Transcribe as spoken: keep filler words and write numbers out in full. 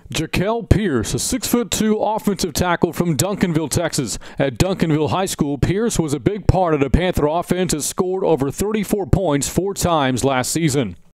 Jaquel Pierce, a six foot two offensive tackle from Duncanville, Texas. At Duncanville High School, Pierce was a big part of the Panther offense and scored over thirty-four points four times last season.